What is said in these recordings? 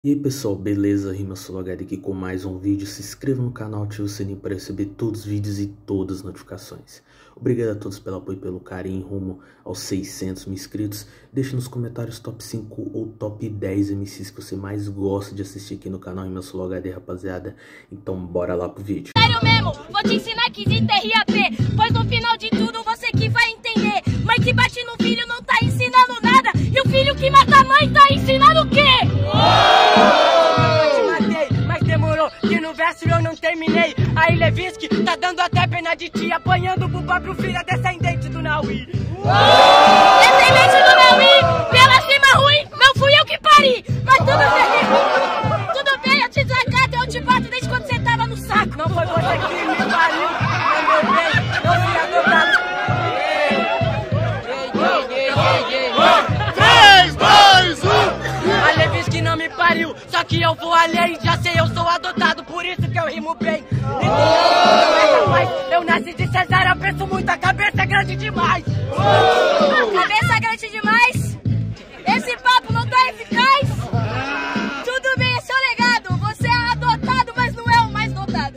E aí pessoal, beleza? RimaSoloHD aqui com mais um vídeo. Se inscreva no canal, ative o sininho para receber todos os vídeos e todas as notificações. Obrigado a todos pelo apoio e pelo carinho rumo aos 600 mil inscritos. Deixe nos comentários top 5 ou top 10 MCs que você mais gosta de assistir aqui no canal RimaSoloHD, rapaziada. Então bora lá pro vídeo. Sério mesmo, vou te ensinar que existe RAP, pois no final de tudo você que vai entender. Mãe que bate no filho não tá ensinando nada, e o filho que mata a mãe tá ensinando o quê? Eu te matei, mas demorou, que no verso eu não terminei. Aí Levinsky tá dando até pena de ti, apanhando pro próprio filho, é descendente do Naui. Descendente do Naui, pela cima ruim, não fui eu que pari. Mas tudo bem, eu te desacato, eu te bato desde quando você tava no saco. Não foi você que me pariu, meu bem, não fui adotado. 3, 2, 1. A Levinsky não me pariu, só que eu vou além, já sei, eu sou adotado, por isso que eu rimo bem. Eu nasci de cesárea, penso muito, a cabeça é grande demais. Cabeça grande demais? Esse papo não tá eficaz? Tudo bem, esse é o legado. Você é adotado, mas não é o mais dotado.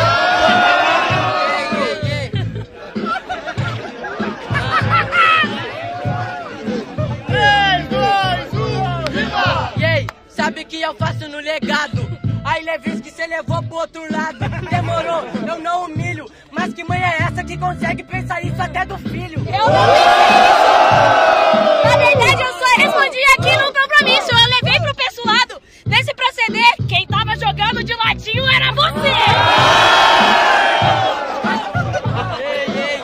E aí, sabe o que eu faço no legado? Aí Levinsky cê levou pro outro lado. Demorou, eu não humilho, mas que mãe é essa que consegue pensar isso até do filho? Eu não pensei nisso. Na verdade, eu só respondi aqui no compromisso. Eu levei pro pessoal lado. Nesse proceder, quem tava jogando de ladinho era você. Ei.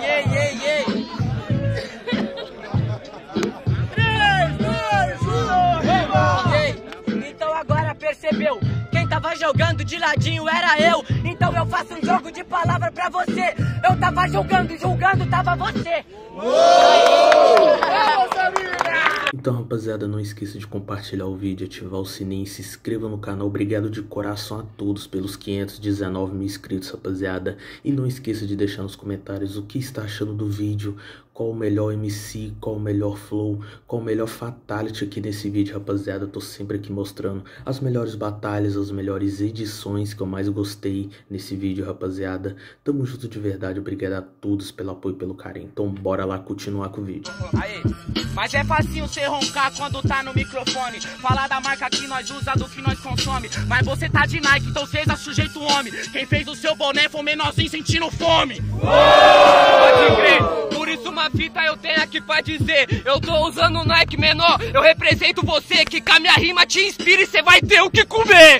3, 2, 1. Ei, então agora percebeu? Quem tava jogando de ladinho era eu. Então eu faço um jogo de palavra pra você. Eu tava jogando e julgando tava você. Então rapaziada, não esqueça de compartilhar o vídeo, ativar o sininho, se inscreva no canal. Obrigado de coração a todos pelos 519 mil inscritos, rapaziada. E não esqueça de deixar nos comentários o que está achando do vídeo, qual o melhor MC, qual o melhor flow, qual o melhor fatality aqui nesse vídeo, rapaziada. Eu tô sempre aqui mostrando as melhores batalhas, as melhores edições que eu mais gostei nesse vídeo, rapaziada. Tamo junto de verdade, obrigado a todos pelo apoio e pelo carinho. Então bora lá continuar com o vídeo. Aê. Mas é facinho você roncar quando tá no microfone. Falar da marca que nós usa, do que nós consome. Mas você tá de Nike, então seja sujeito homem. Quem fez o seu boné foi um menorzinho sentindo fome. Pode crer, por isso uma fita eu tenho aqui pra dizer. Eu tô usando o Nike menor, eu represento você. Que com a minha rima te inspira e cê vai ter o que comer.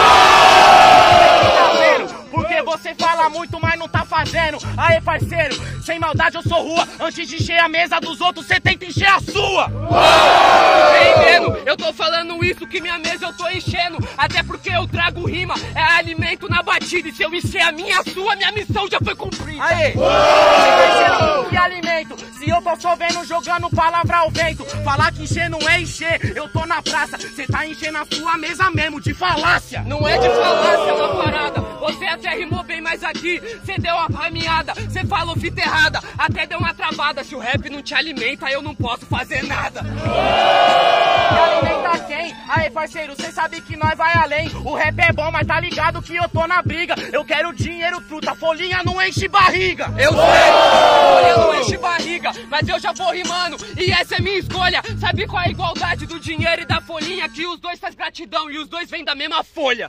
Tá vendo? Porque você fala muito, mas não tá fazendo. Aê, parceiro, sem maldade eu sou rua. Antes de encher a mesa dos outros, cê tenta encher a sua. Entendendo? Eu tô falando isso, que minha mesa eu tô enchendo. Até porque eu trago rima, é alimento na batida. E se eu encher a minha, minha missão já foi cumprida. Aê! Que alimento? Se eu tô chovendo, jogando palavra ao vento. Falar que encher não é encher, eu tô na praça. Cê tá enchendo a sua mesa mesmo, de falácia. Não é de falácia, é uma parada. Você até rimou bem, mas aqui cê deu uma caminhada. Cê falou fita errada, até deu uma travada. Se o rap não te alimenta, eu não posso fazer nada. E alimenta quem? Aí, parceiro, cê sabe que nós vai além. O rap é bom, mas tá ligado que eu tô na briga. Eu quero dinheiro, truta, folhinha não enche barriga. Eu sei, folhinha não enche barriga, mas eu já vou rimando e essa é minha escolha. Sabe qual é a igualdade do dinheiro e da folhinha? Que os dois faz gratidão e os dois vêm da mesma folha.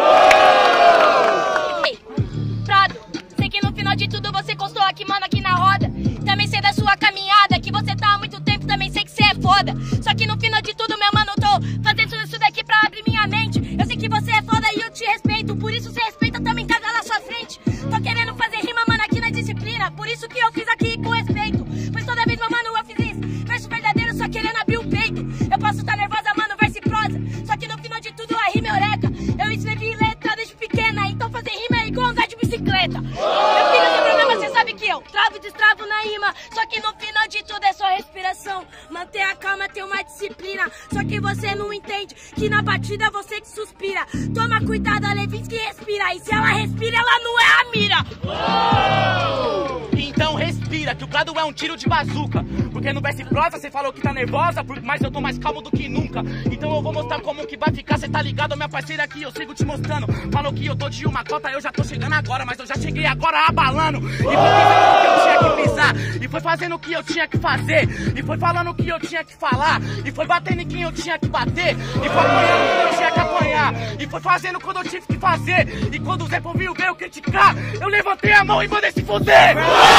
Ei, Prado, sei que no final de tudo você constou aqui, mano, aqui na roda. Também sei da sua caminhada, que você tá há muito tempo, também sei que você é foda. Só que no final de tudo, meu mano, eu tô fazendo isso daqui pra abrir minha mente. Eu sei que você é foda e eu te respeito, por isso você respeita também cada na sua frente. Tô querendo fazer rima, mano, aqui na disciplina, por isso que eu fiz aqui com respeito. Pois toda vez, meu mano, eu fiz isso, verso verdadeiro, só querendo abrir o peito. Eu posso estar nervosa, mano, verso e prosa, só que no final de tudo a rima é eureka. Eu escrevi letra desde pequena, então fazer rima é igual andar de bicicleta. Meu filho, sem problema, você sabe que eu travo e destravo na rima, só que no final de tudo é só respiração. Manter a calma, ter uma disciplina, só que você não entende que na batida você que suspira. Toma cuidado, a Levinsky respira, e se ela respira, ela não é a mira. Então respira. respira, que o Prado é um tiro de bazuca. Porque no verso prosa cê falou que tá nervosa, mas eu tô mais calmo do que nunca. Então eu vou mostrar como que vai ficar, cê tá ligado, minha parceira aqui, eu sigo te mostrando. Falou que eu tô de uma cota, eu já tô chegando agora, mas eu já cheguei agora abalando. E foi pisando o que eu tinha que pisar, e foi fazendo o que eu tinha que fazer, e foi falando o que eu tinha que falar, e foi batendo em quem eu tinha que bater, e foi apanhando quando eu tinha que apanhar, e foi fazendo quando eu tive que fazer. E quando o Zé Povinho veio criticar, eu levantei a mão e mandei se fuder.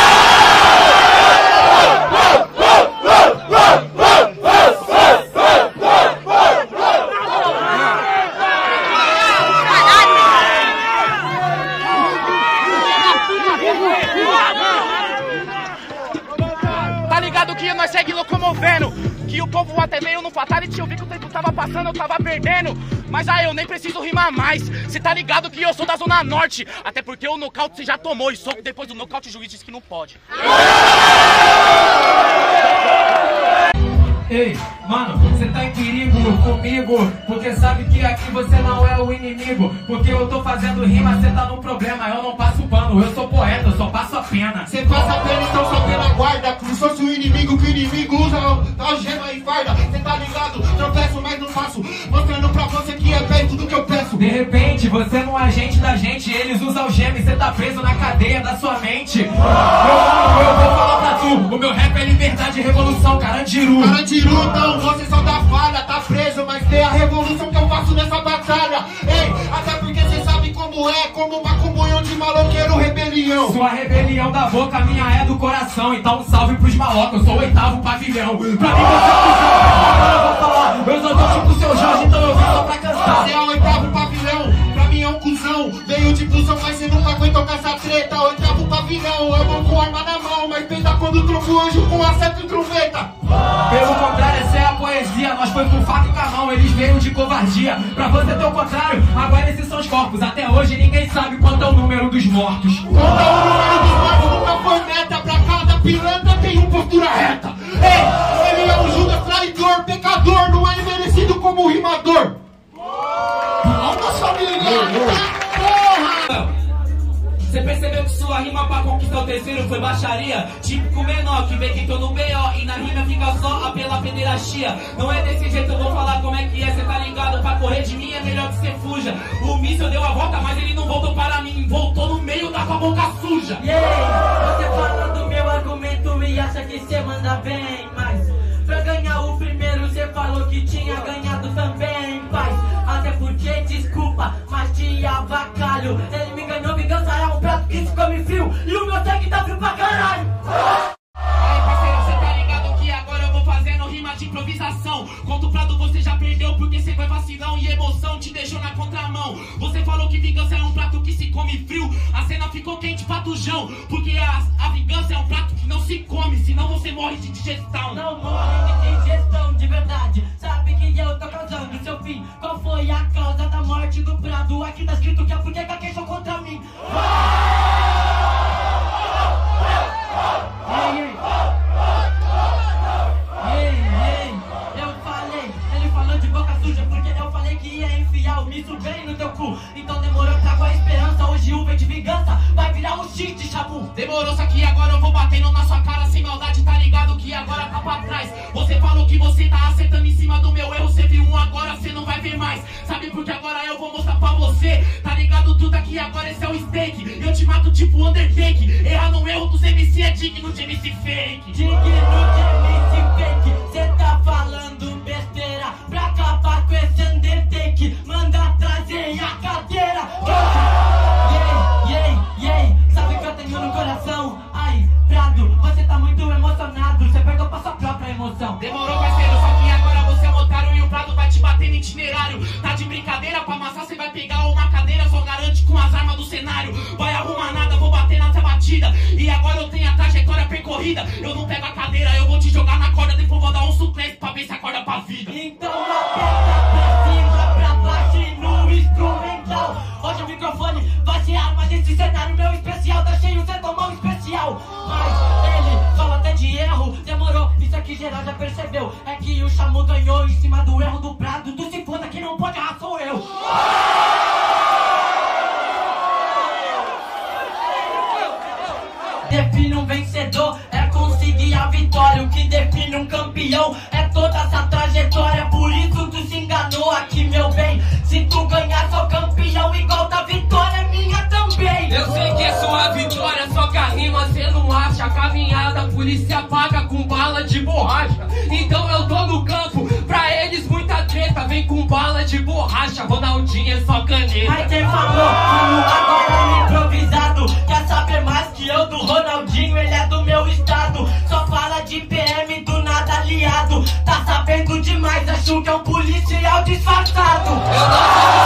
Tá ligado que nós segue locomovendo, que o povo até veio no Fatality, eu vi que o tempo tava passando, eu tava perdendo. Mas aí eu nem preciso rimar mais, cê tá ligado que eu sou da Zona Norte. Até porque o nocaute cê já tomou, e soco depois do nocaute o juiz disse que não pode. Ei, mano, você tá em perigo comigo, porque sabe que aqui você não é o inimigo. Porque eu tô fazendo rima, cê tá no problema, eu não passo pano, eu sou poeta, eu só passo a pena. Cê passa a pena, então só pela guarda. Como se fosse o inimigo, que o inimigo usa algema e farda. Cê tá ligado, tropeço, mas não faço, mostrando pra você que é perto do que eu peço. De repente, você não é agente da gente, eles usam algema e cê tá preso na cadeia da sua mente. Eu vou falar pra tu, o meu rap é liberdade e revolução, Carandiru. Então você só dá falha, tá preso, mas tem a revolução que eu faço nessa batalha. Ei, até porque cê sabe como é, como uma comunhão de maloqueiro rebelião. Sua rebelião da boca, minha é do coração. Então um salve pros malocos, eu sou o 8º pavilhão. Pra mim você eu vou falar, eu sou do tipo seu Jorge, então eu vim só pra cantar. Você é o 8º pavilhão, pra mim é um cuzão. Veio de busão, mas cê nunca aguentou com essa treta. 8º pavilhão, eu vou com arma na mão, mas peida quando trombo o anjo com acerto e trombeta. Pelo contrário, essa é a poesia. Nós foi com faca e com a mão, eles veio de covardia. Pra você ter o contrário, agora esses são os corpos. Até hoje ninguém sabe quanto é o número dos mortos. Quanto é o número dos mortos nunca foi meta. Pra cada pilantra tem uma postura reta. Ei, ele é um Judas traidor, pecador, não é merecido como rimador. Vamos, família! Porra! Você percebeu que sua rima pra conquistar o terceiro foi baixaria? Típico menor que vê que tô no B.O. e na rima fica só a pela pederastia. Não é desse jeito, eu vou falar como é que é, cê tá ligado? Pra correr de mim é melhor que cê fuja. O míssil deu a volta, mas ele não voltou para mim, voltou no meio, tá com a boca suja. Yeah, você fala do meu argumento e acha que cê manda bem, mas pra ganhar o primeiro cê falou que tinha ganhado também, paz. Até porque, desculpa, mas te avacalho. Ele me ganhou, vingança é um prato que se come frio e o meu sangue tá frio pra caralho. Aí parceiro, cê tá ligado que agora eu vou fazendo rima de improvisação. Contra o Prado você já perdeu porque cê foi vacilão e emoção te deixou na contramão. Você falou que vingança é um prato que se come frio, a cena ficou quente pra tujão. Porque a vingança é um prato que não se come, senão você morre de digestão. Não morre de digestão, de verdade. Sabe que eu tô causando seu fim. Qual foi a causa da morte do Prado? Aqui tá escrito que a boneca queixou contra mim. Eu falei, ele falou de boca suja porque eu falei que ia enfiar o misto bem no teu cu. Então demorou, trago a esperança, hoje o de vingança vai virar um shit de chabu. Demorou, só que agora eu vou batendo na sua cara sem maldade, tá ligado que agora tá pra trás. Você falou que você tá acertando em cima do meu erro, você viu um agora, você não vai ver mais. Sabe porque agora eu vou mostrar pra você, tá ligado tudo aqui agora, esse é o steak. Eu te mato tipo Undertake, errar no erro dos MC é digno de MC fake. Digno de MC fake, cê tá falando besteira pra acabar com esse Undertake. Manda trazer a cadeira. Sabe que eu tenho no coração? Ai, Prado, você tá muito emocionado, você perdeu pra sua própria emoção. Demorou, parceiro, só que agora você é um otário e o Prado vai te bater no itinerário. Tá de brincadeira, pra amassar você vai pegar uma cadeira, só garante com as armas do cenário. Vai arrumar nada, vou bater nessa batida. E agora eu tenho a trajetória percorrida. Eu não pego a cadeira, eu vou te jogar na corda, depois vou dar um suplente pra ver se acorda pra vida. Então aperta pra cima, pra baixo e no instrumental. Hoje o microfone vai ser arma desse cenário, meu especial tá cheio, cê tomou um especial. Mas ele fala até de erro, demorou, isso aqui geral já percebeu. É que o Chamu ganhou em cima do erro do Prado. Tu se foda que não pode errar, sou eu. Define um vencedor, campeão. É toda essa trajetória, por isso tu se enganou aqui, meu bem. Se tu ganhar, sou campeão, igual da vitória é minha também. Eu sei que é sua vitória, só que a rima cê não acha. A caminhada a polícia paga com bala de borracha. Então eu tô no campo, pra eles muita treta. Vem com bala de borracha, Ronaldinho é só caneta. Mas quem falou, como agora é improvisado. Quer saber mais que eu do Ronaldinho, ele é do meu estado. Só fala de PM, do nada aliado. Tá sabendo demais, acho que é um policial disfarçado. Eu não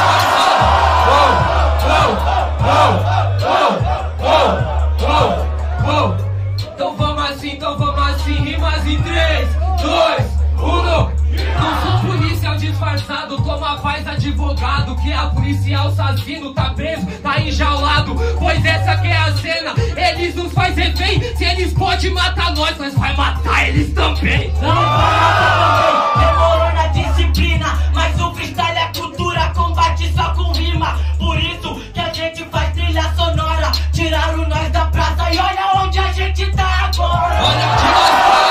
sou disfarçado. Então vamos assim, rimas em 3, 2, 1. Não sou policial disfarçado, toma paz advogado. Que a policial assassino tá preso, tá enjaulado. Pois essa que é a cena, eles nos faz refém. Se eles podem matar nós vai matar eles também. Não vai matar também, demorou na disciplina. Mas o freestyle é cultura, combate só com rima. Por isso que a gente faz trilha sonora. Tiraram nós da praça e olha onde a gente tá agora. Olha onde nós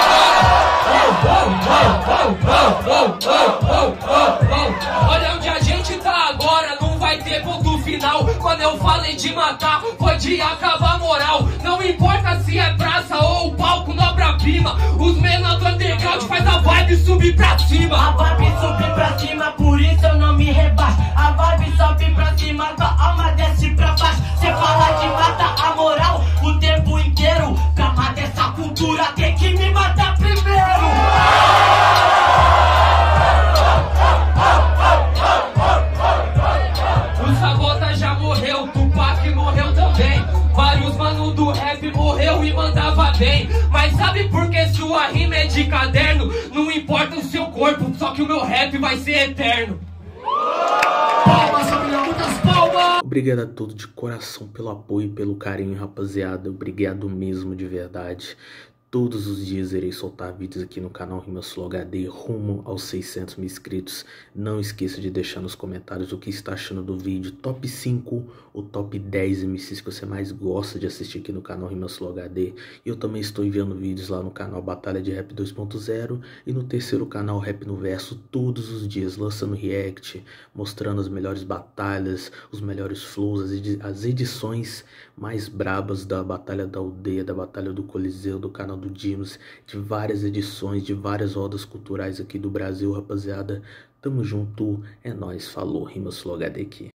Olha onde a gente tá agora, não vai ter ponto final. Quando eu falei de matar, foi de acabar a moral. Não importa se é praça ou palco no obra-prima. Os menores do underground faz a vibe subir pra cima. A vibe subir pra cima, por isso eu não me rebaixo. A vibe sobe pra cima, tua alma desce pra baixo. Cê fala de matar a moral o tempo inteiro. Pra matar essa cultura tem que me matar primeiro. O Sabota já morreu, Tupac morreu também. Vários manos do rap morreu e mandava bem. Mas sabe por que sua rima é de caderno? Não importa o seu corpo, só que o meu rap vai ser eterno. Palmas, família, muitas palmas! Obrigado a todos de coração pelo apoio e pelo carinho, rapaziada. Obrigado mesmo, de verdade. Todos os dias irei soltar vídeos aqui no canal Rimas Flow HD rumo aos 600 mil inscritos. Não esqueça de deixar nos comentários o que está achando do vídeo. Top 5 ou top 10 MCs que você mais gosta de assistir aqui no canal Rimas Flow HD. E eu também estou enviando vídeos lá no canal Batalha de Rap 2.0 e no terceiro canal Rap no Verso todos os dias, lançando react, mostrando as melhores batalhas, os melhores flows, as edições mais brabas da Batalha da Aldeia, da Batalha do Coliseu, do canal do Dinos, de várias edições, de várias rodas culturais aqui do Brasil, rapaziada. Tamo junto, é nóis, falou, Rimas Flow HD aqui.